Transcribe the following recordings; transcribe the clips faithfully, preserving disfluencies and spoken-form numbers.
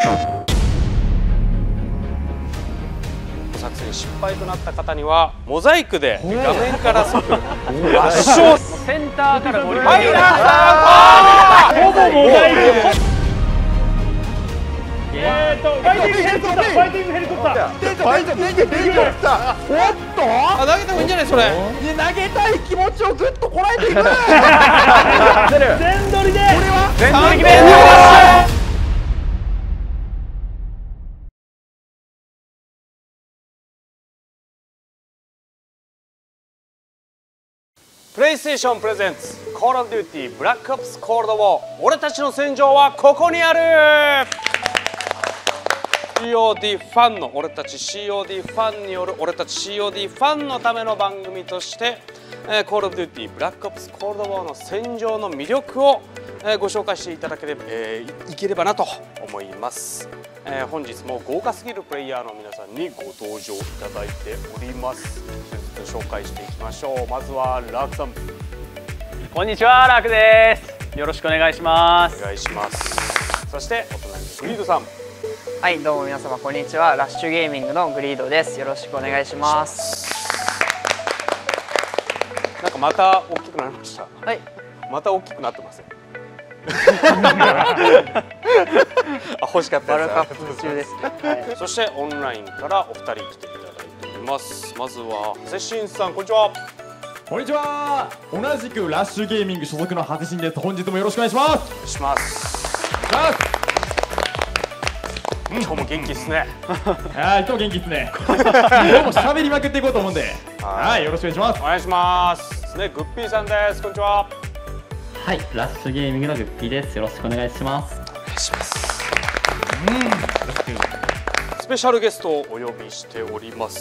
作戦失敗となった方にはモザイクで画面から即圧勝。 センターから森ファイナーさん、 ほぼモザイク。えーとファイティングヘリコプター、ファイティングヘリコプター、 ファイティングヘリコプター。おっと、 あ、投げた方がいいんじゃないそれ。 投げたい気持ちをぐっとこらえていく。 全取りで、 これは全取り決め。 プレイステーションプレゼンツコールオブデューティーブラックオプスコールドウォー。俺たちの戦場はここにある。 シーオーディー ファンの俺たち シーオーディー ファンによる俺たち シーオーディー ファンのための番組として、えー、コールオブデューティーブラックオプスコールドウォーの戦場の魅力を、えー、ご紹介していただければ、えー、いければなと思います。えー、本日も豪華すぎるプレイヤーの皆さんにご登場いただいております。紹介していきましょう。まずはラークさん。 こんにちは、ラークです。よろしくお願いします。 お願いします。そしてお隣のグリードさん。 はい、どうも皆様こんにちは。ラッシュゲーミングのグリードです。よろしくお願いします。 なんかまた大きくなりました。 はい。 また大きくなってます。あ、欲しかったやつ。 ワールドカップ中です。はい、 そしてオンラインからお二人来ていただいております。まずはハセシンさん、こんにちは。 こんにちは。同じくラッシュゲーミング所属のハセシンです。本日もよろしくお願いします。 お願いします。今日も元気ですね。 はい、今日元気ですね。今日も喋りまくっていこうと思うんで、はい、よろしくお願いします。 お願いします。ね、グッピーさんです。こんにちは。 はい、ラッシュゲーミングのグッピーです。よろしくお願いします。 お願いします。うん、スペシャルゲストをお呼びしております。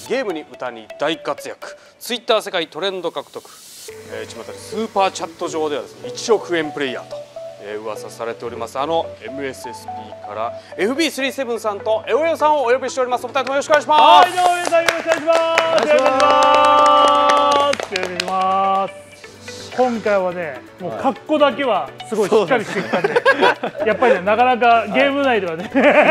ゲームに歌に大活躍、ツイッター世界トレンド獲得、えー、巷でスーパーチャット上ではですねいちおくえんプレイヤーと、えー、噂されておりますあの エムエスエスピー から エフビースリーセブン さんとエオエオさんをお呼びしております。お二人ともよろしくお願いします。 はい、どうも皆さんよろしくお願いします。よろしくお願いします。よろしくお願いします。今回はね、もう格好だけはすごいしっかりしてきたんで、やっぱりね、なかなかゲーム内ではね、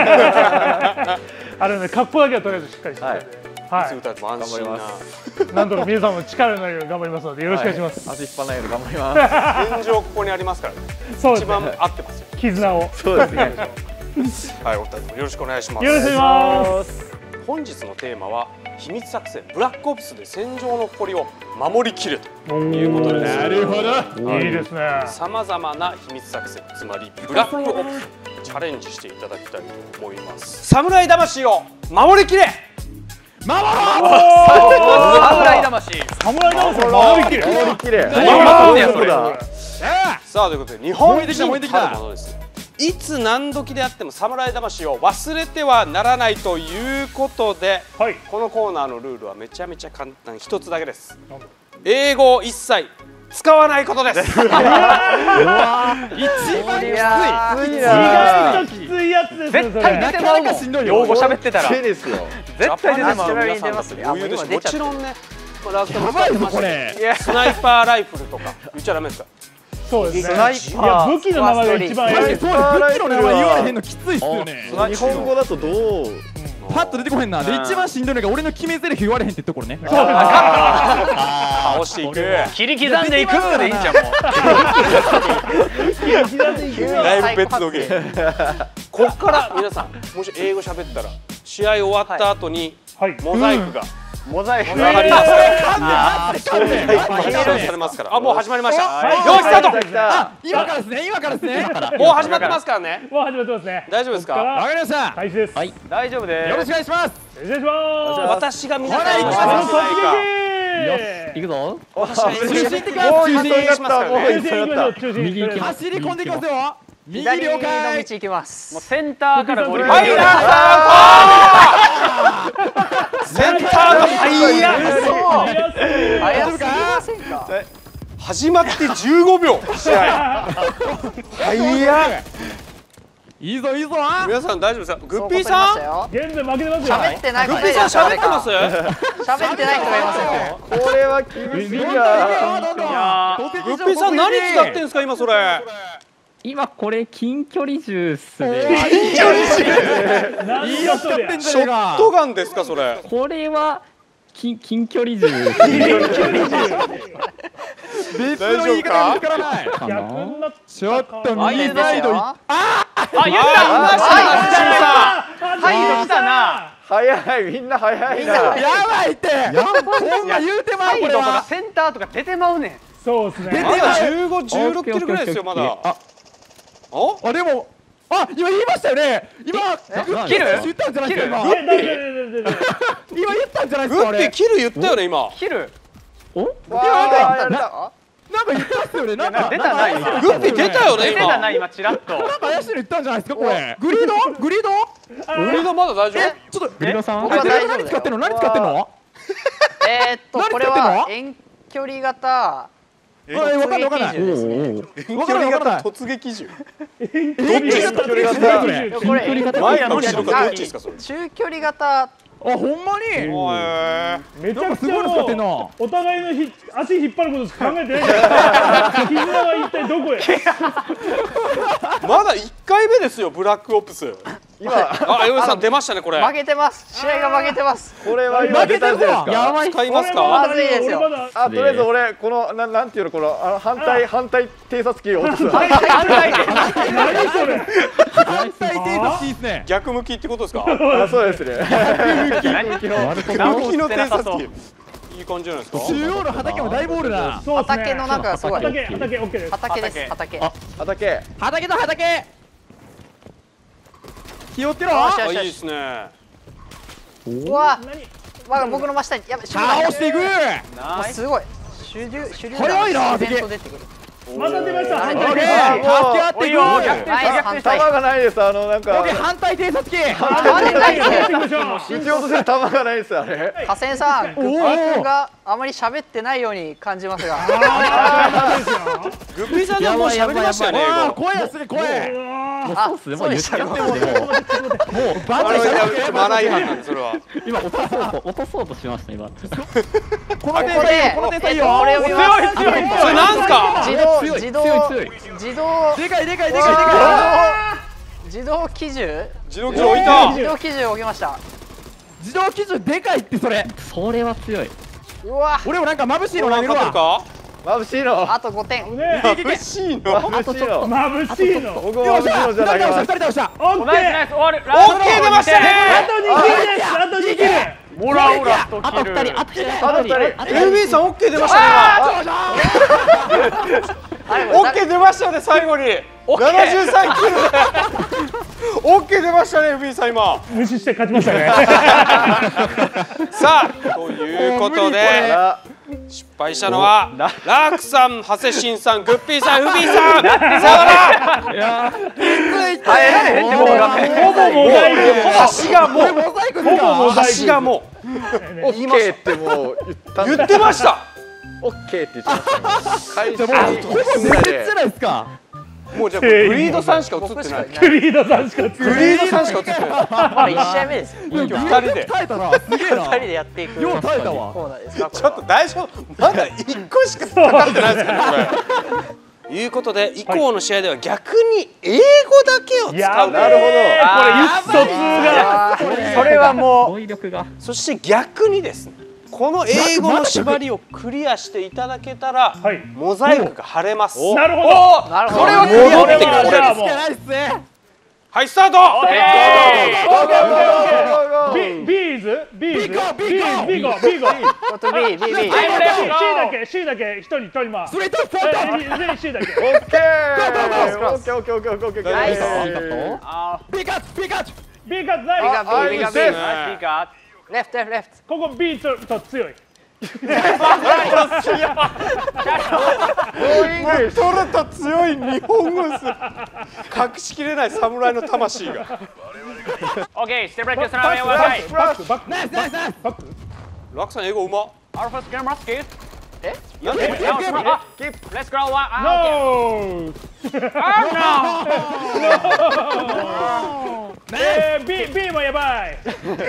あれね、格好だけはとりあえずしっかりしてきたんで、はい、 歌っても安心な。 なんとか皆さんも力のないように頑張りますので、よろしくお願いします。 足引っ張らないように頑張ります。 現状ここにありますからね。 そうですね。 一番合ってますよ。 絆を。 そうですね。 はい、お二人ともよろしくお願いします。 よろしくお願いします。 本日のテーマは秘密作戦ブラックオプスで戦場の誇りを守りきれということです。 なるほど。 いいですね。 さまざまな秘密作戦、つまりブラックオプスチャレンジしていただきたいと思います。侍魂を守りきれ。 守ろう。 侍魂。侍魂を守りきれ。 守りきれ。 守りきれ。 さあということで日本人たるものです。いつ何時であっても侍魂を忘れてはならないということで、はい、このコーナーのルールはめちゃめちゃ簡単、一つだけです。英語を一切使わないことです。一番きつい。意外ときついやつです。絶対出てまうもん。用語喋ってたら。 ですよ。 絶対出てまう。 皆さんだって余裕です。もちろんね、ラストやばいぞこれ。 スナイパーライフルとか言っちゃダメですか。 そうですね。いや、武器の名前が一番偉い。 武器の名前言われへんのきついっすよね。 日本語だとどう？ パッと出てこへんな。で一番しんどいのが俺の決め台詞言われへんってところね。 倒していく。 切り刻んでいくでいいじゃんもう。切り刻んでいく。 だいぶ別のゲーム。ここから皆さんもし英語喋ったら試合終わった後にモザイクが。 モザイクが入りますから。そうね。されますから。あ、もう始まりました。よーいスタート。 今からですね。今からですね。 もう始まってますからね。 もう始まってますね。 大丈夫ですか。 わかりました。 開始です。はい。 大丈夫です。 よろしくお願いします。 お願いします。 私が皆さんに突撃。よし、行くぞ。 中心行ってきます。中心行きますからね。 右行きます。 走り込んでいきますよ。右左の了解。 道行きます。 もうセンターから森。 はい、センターのはいや。 早すぎませんか。 始まってじゅうごびょう試合。はいや。 いいぞいいぞ。 皆さん大丈夫ですか。グッピーさん。 現在負けてますよ。 喋ってない。 グッピーさん喋ってます。 喋ってない人がいますよ。 これは厳しいや。 グッピーさん何使ってんですか今それ。 今これ近距離銃っすね。 何がそれや。 ショットガンですかそれ。 これは近近距離銃。 別の言い方が見つからない。 かな。 逆になっちょっとあ、 右いいですサイドいよ。 あ、 言ったはい、来たな。 早いみんな早いな。 やばいって。こんな言うてまうこれは。 センターとか出てまうねん。 そうですね。 まだじゅうご、じゅうろくキロぐらいですよまだ。 あ、 お？ あでもあ今言いましたよね。今切る言ったんじゃないですか今。 いやだいだいだいだいだい今言ったんじゃないですかあれ。 グッピーキル言ったよね今。 切る。 お？ わーやられた。 なんか言ったっすよね。なんか出たな今。 グッピー出たよね出てたな今。 今チラッと。 なんか怪しいの言ったんじゃないですかこれ。グリード？グリード？ グリードまだ大丈えちょっとグリドさん。 僕は大丈夫だよ何使ってんの？何使ってんの？ えーっと何これ使ってんのは遠距離型えわかんないわかんない。 突撃銃ですね。 夫。 わかんないわかんない。 突撃銃。 どっちですか？ 距離型。 これこれ距離型前か後ろかどっちですかそれ。 中距離型。 あほんまに。 おーめちゃくちゃすごいの使ってんな。 もうお互いのひ足引っ張ることしか考えてないじゃないですか。絆は一体どこへ。 まだいっかいめですよブラックオプス。 今あ、江上さん出ましたねこれ。 負けてます。試合が負けてます。 これは今出たんじゃないですか。 やばい。 使います俺まか？ だまずいですよ俺まだあとりあえず俺このななんていうのこのあの反対反対偵察機を落とす。 反対で。 何それ。 反対偵察いいっすね。 逆向きってことですか？ あそうですね。 何？ 逆向きの偵察機。いい感じじゃないですか？ 中央の畑も大ボールだ。 そうですね。 畑の中がすごい。 畑畑オッケーです。 畑です。畑。 畑。 畑と畑。気をつけろ。 よしよあ、いいですね。 うわ。わ僕の真下にやばい。 倒していく。 もうすごい。主流主流早いな自然と出てくる。 また出ました。 あれオッケー。 あ助け合っていく。 もう逆転ナイス反対。 弾がないですあのなんかオッケー反対偵察機。 反対やっていきましょう。 必要とする弾がないですあれ。 河川さん、グッピー君があまり喋ってないように感じますが。 あーそうですよ。 グッピーさんでもう喋りましたよね。 あー英語声ですね声。 もうあそうっすね。もう言っちゃってもそううでももうバンあれチャはマナー違反なんでそれは。 今落とそうと落とそうとしました今。 このここ点差いいよで、 この点差いいよ。 これを見ます。 それなんすか？ 自動強い自動強い強い。 自動でかいでかいでかいでか自動機銃自動機置いた。 自動機銃を置きました。 い。自動基準でかいってそれ。 それは強い。 うわ、 俺もなんか眩しいの投げる勝てるわ。 か？ 眩しいの。 あとごてん。 ね。 眩しいの。 眩しいの。 眩しいの。 僕も眩しいのじゃない二人倒ます。 した二人倒した。 オッケー。 終わる。 オッケー出ましたあね。 とにキルです。あとにキル。 モラオラとあと二人あと二人あと二人。 エルビー さんオッケー出ましたね。オッケー出ましたね最後に。ななじゅうさんキルで。オッケー出ましたねエルビー さん今。 無視して勝ちましたね。 さあということで失敗したのはラークさん、ハセシンさん、グッピーさん、フビーさん。さよなら。 ほぼモザイクで。 端がもうモザイクほぼモザイク。 端がもうオッケーってもう言ったんだ。 言ってました。 オッケーって言ってました。開始じゃあもう全然じゃないですか。 もうじゃあグリードさんしか映ってない。 クリードさんしかグリードさんしか映ってない。 まだいち試合目ですよ。 二人で。 耐えたな。すげえな。 ふたりでやっていくよう耐えたわ。 コーナーですか。 ちょっと大丈夫。まだ一個しかかかってないですけどこれ。ということで以降の試合では逆に英語だけを使う。 やべなるほど。 これ意思疎通が。 それはも語彙力が。 そして逆にですね。この英語の縛りをクリアしていただけたらはい。 モザイクが貼れます。 なるほど。 おなるほど。 これはクリアってこれこれはもうないっすね。 はいスタート。 ビビーズビーズビーコビーコビーコビーコ。 あと B B B。 C だけ C だけ一人取ります。 ストレートフォート。 全員 C だけ。 オッケー。オッケーオッケーオッケーオッケーオッケー。 ナイスピカチピカチ。 B がない。 ビガあビビガビ。 いいですレフトレフトレフト。 ここ B とと強い。 取ると強い日本語です。隠しきれない侍の魂が。 オッケー、ステップレックスバックバックバックバックナイスナイスナイス。 バック。 ラクさん英語うま。 アルファスキャンマスキー。え？ なんで？ レッツゴーワン。 No。えー B B もやばい。B B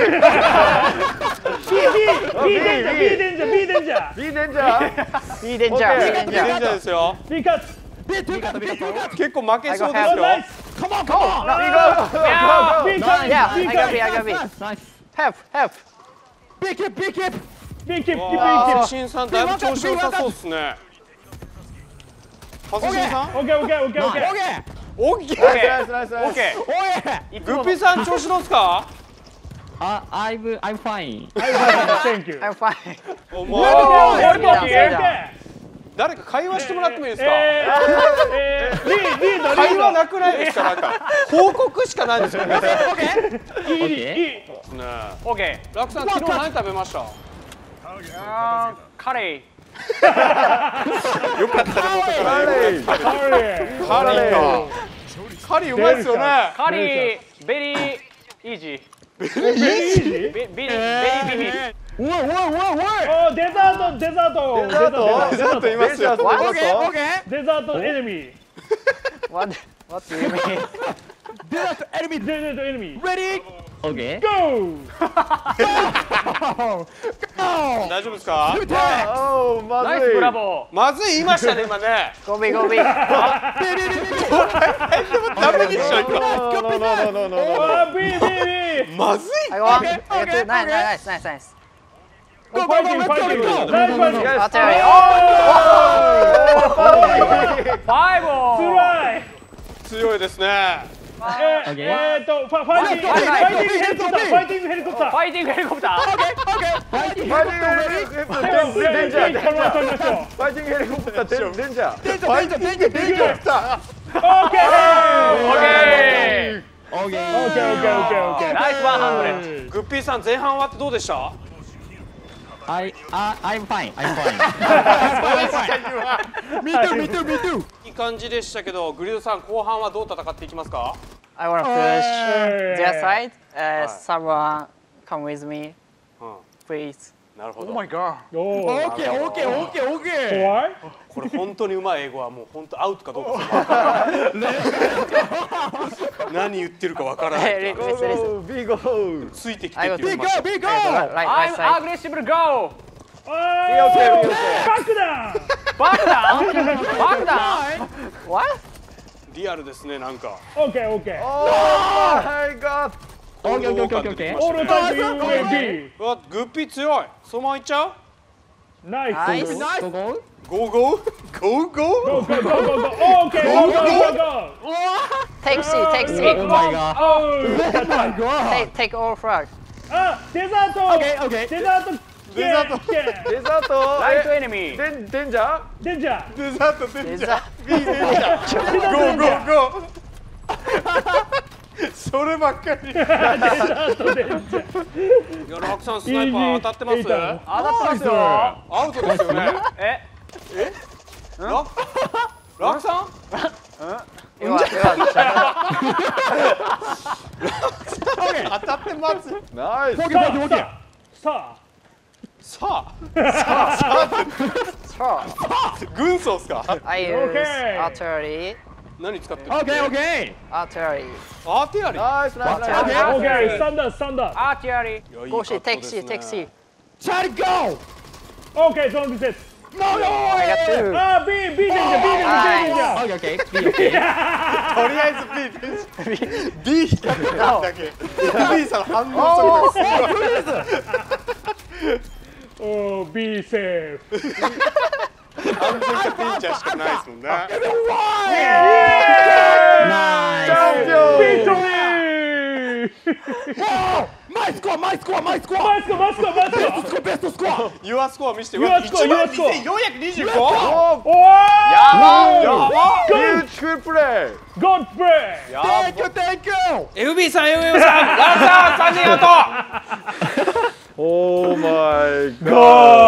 B デンジャー B デンジャー B デンジャービーデンジャー。 ビーデンジャー。 デンジャーですよ。 B カツ。 結構負けそうです I よ。 Nice. Come on, come on! Yeah. Big time. Yeah, Big I got B, I time. got B. Nice. Help, help. Big hip, big hip! Big keep. Big わあ、 keep. 新さんだいぶ調子良さそうですね。はずしんさん？ Okay, okay, okay, okay. Okay! オッケナイー。 スナイスナイスナイス。 オッケおいー。グッピーさん調子どうですか？ Uh, I'm I'm fine. Thank you. I'm fine. お Okay, 前 okay, okay. okay. 誰か会話してもらってもいいですか？ えー、えー、リード、リード。 会話なくないですか？なんか報告しかないんですよね。 いい、いい。 ねオッケえ。ラクさん昨日何食べました？ ー。あー、カレよかったね。 カレー。 カレー。 カリーか。カリーうまいですよね。 ー。カリー、ベリー、イージー。 ベリーイージー。 ベベリー、ベリービビ。 おいおいおいおいお、デザート、デザート。 デザートデザートいますよ。 デザートオッケーオッケーデザートエネミー。 What? What do you mean? デザートエネミーデザートエネミー。 レディー Okay. Go! 大丈夫ですか？ 見ておお、まずい。 ナイスブラボまずい言いましたね今ね。 ー。ゴビゴビ。 ダメでしょ今。 ノーノーノーノーノーノー。 あ、ビービービー。 まずい。 I got one. I got two. Nice, nice, nice, nice. Go, go, go, let's go, let's go. Nice one. Artillery. Five. つらい。 強いですね。 えー、えーと、ファファイティング、ファイティングヘリコプター、ファイティングヘリコプター。 ファイティングヘリコプター。 ファイティングヘリコプター、デンジャー、デンジャー、デンジャー。 このまま取りましょう。 ファイティングヘリコプター、デンデンジャー。 デンジャーデンジャーデンジャーデンジャーオッケー。 Okay. オッケー、オッケー、オッケー、オッケー。 ナイスワンハンドレッグッピーさん前半終わってどうでした？ I uh, I'm fine. I'm fine. Me too, me too, me too! いい感じでしたけど、グリードさん後半はどう戦っていきますか？ I wanna push their side. Uh, someone come with me, うん、 please. なるほど。 Oh my god! おオー、 ッケーオッケーオッケーオッケー怖い。 これ本当にうまい英語はもう本当アウトかどうかわからない。何言ってるかわからない。 Hey, listen, listen. ビーゴー。 ついてきて I って got 言 Big いました。 go, big go! Right, right I'm side. aggressive to go. おー、バックダウン。 Back down. Back down. What? リアルですねなんか。 オッケー、オッケー。 おー、はい、ガッ。 Okay, okay, okay, okay, okay. オールタイム ユーエービー。 うわグッピー強い。そのままいっちゃう？ ナイス。 Nice. Go, go. ゴーゴーゴーゴー。 Go, go, go, go, go. Okay, go, go, go, go. Take C, take C. Oh my god. Oh, Take, take all flag. あ、デザート。 Okay, okay. デザート。 デザートゲーデザート。 Right to え enemy. デンデンジャー。 デンジャー。 デザートデンジャー。 Is ビーデンジャー。 デザートゴーゴデンジャー。 ーゴー。そればっかり。いデザートデンジャー。 やラクさんスナイパー当たってます？ いいじゃん当たってますよ。 アウトですよね。 え、 ララクさん？ 今、今、 当たってます。 ナイス。 オッケーオッケーオッケーさあ、 さあ throw. 軍曹ですか？ I use Okay. artillery, 何使ってる？ オッケーオッケ artillery. アーティラリー。 ナイスナイスナイス。 オッケー、スタンダード、スタンダー artillery. Go C, take C, take C. ーチャリゴード。オッケー、ゾーンリセット。 No no! I got two. あ、B、B デンジャー、B デンジャー、B デンジャー。 Okay, okay. Be okay. とりあえず B です。B 引っ掛けただけ。B さん反応する。 おー、B セーフ。 安全かピンチャーしかないですもんね。 ビクトリー。 マイスコアマイスコアマイスコアマスコ、マスコ、マスコ。 ベストスコアベストスコアユアスコア見せて。 Your score, your score. いちまんにせんよんひゃくにじゅうご。 おー。 やば。 ビューティフルプレー。 ゴッドプレイ。 Thank you thank you! エフビー さん エフビー さんラクさんさんにんアウト。 オーマイゴ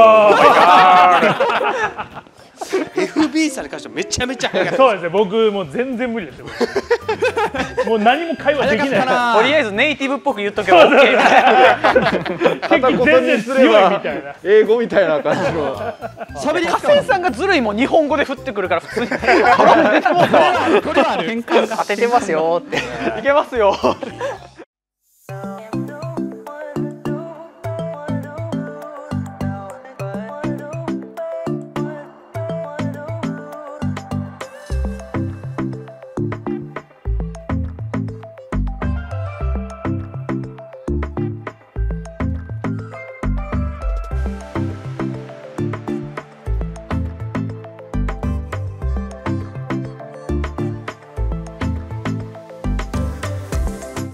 ー。 エフビー さんに関してはめちゃめちゃ速かった。 そうですね、僕もう全然無理ですよ。もう何も会話できない。 とりあえずネイティブっぽく言っとけば OK。 片言にすれ強いばみたいな。 英語みたいな感じの。 喋り加瀬さんがずるいもん日本語で振ってくるから普通にこれはある変換が当ててますよって。 いけますよ。